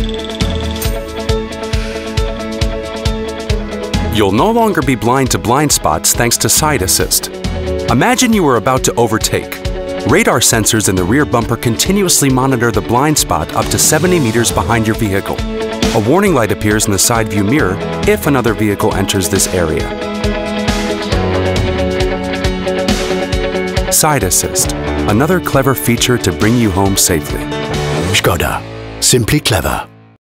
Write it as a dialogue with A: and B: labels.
A: You'll no longer be blind to blind spots thanks to side assist. Imagine you were about to overtake. Radar sensors in the rear bumper continuously monitor the blind spot up to 70 meters behind your vehicle. A warning light appears in the side view mirror if another vehicle enters this area. Side assist, another clever feature to bring you home safely.
B: Škoda. Simply clever.